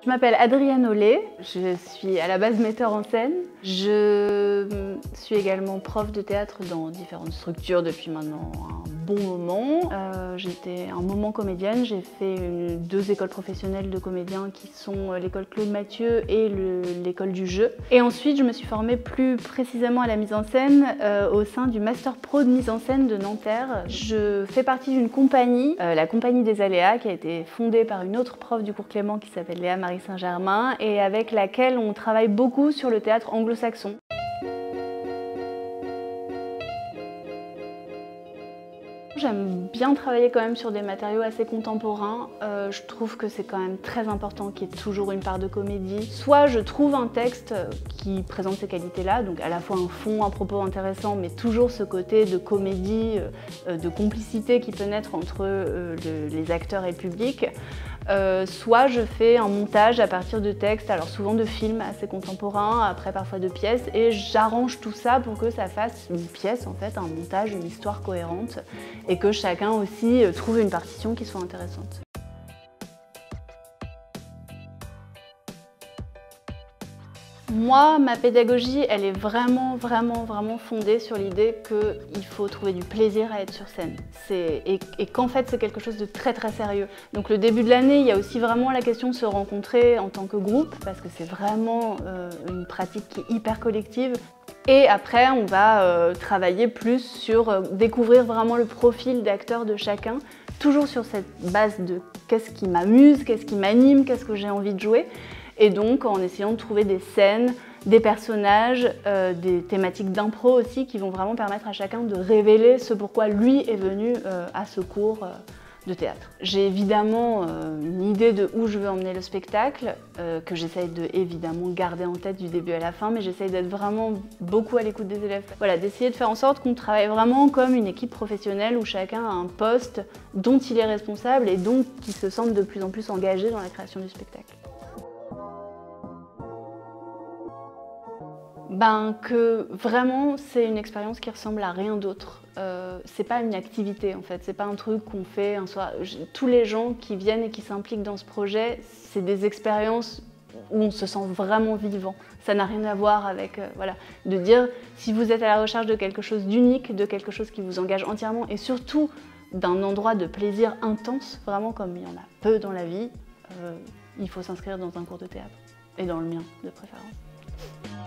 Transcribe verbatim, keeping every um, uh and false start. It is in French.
Je m'appelle Adrienne Ollet, je suis à la base metteur en scène. Je suis également prof de théâtre dans différentes structures depuis maintenant un bon moment. Euh, J'étais un moment comédienne, j'ai fait une, deux écoles professionnelles de comédiens qui sont l'école Claude Mathieu et l'école du jeu. Et ensuite je me suis formée plus précisément à la mise en scène euh, au sein du Master Pro de mise en scène de Nanterre. Je fais partie d'une compagnie, euh, la Compagnie des Aléas, qui a été fondée par une autre prof du cours Clément qui s'appelle Léa Marie Saint-Germain et avec laquelle on travaille beaucoup sur le théâtre anglo-saxon. J'aime bien travailler quand même sur des matériaux assez contemporains. Euh, je trouve que c'est quand même très important qu'il y ait toujours une part de comédie. Soit je trouve un texte qui présente ces qualités-là, donc à la fois un fond, un propos intéressant, mais toujours ce côté de comédie, euh, de complicité qui peut naître entre euh, le, les acteurs et le public. Euh, soit je fais un montage à partir de textes, alors souvent de films assez contemporains, après parfois de pièces, et j'arrange tout ça pour que ça fasse une pièce, en fait, un montage, une histoire cohérente, et que chacun aussi trouve une partition qui soit intéressante. Moi, ma pédagogie, elle est vraiment, vraiment, vraiment fondée sur l'idée qu'il faut trouver du plaisir à être sur scène. Et, et qu'en fait, c'est quelque chose de très, très sérieux. Donc le début de l'année, il y a aussi vraiment la question de se rencontrer en tant que groupe, parce que c'est vraiment euh, une pratique qui est hyper collective. Et après, on va euh, travailler plus sur euh, découvrir vraiment le profil d'acteur de chacun, toujours sur cette base de qu'est-ce qui m'amuse, qu'est-ce qui m'anime, qu'est-ce que j'ai envie de jouer. Et donc en essayant de trouver des scènes, des personnages, euh, des thématiques d'impro aussi qui vont vraiment permettre à chacun de révéler ce pourquoi lui est venu euh, à ce cours euh, de théâtre. J'ai évidemment euh, une idée de où je veux emmener le spectacle, euh, que j'essaye de évidemment garder en tête du début à la fin, mais j'essaye d'être vraiment beaucoup à l'écoute des élèves. Voilà, d'essayer de faire en sorte qu'on travaille vraiment comme une équipe professionnelle où chacun a un poste dont il est responsable et donc qui se sente de plus en plus engagé dans la création du spectacle. Ben, que vraiment c'est une expérience qui ressemble à rien d'autre. Euh, c'est pas une activité en fait, c'est pas un truc qu'on fait un soir. Tous les gens qui viennent et qui s'impliquent dans ce projet, c'est des expériences où on se sent vraiment vivant. Ça n'a rien à voir avec, euh, voilà, de dire si vous êtes à la recherche de quelque chose d'unique, de quelque chose qui vous engage entièrement et surtout d'un endroit de plaisir intense, vraiment comme il y en a peu dans la vie, euh, il faut s'inscrire dans un cours de théâtre et dans le mien de préférence.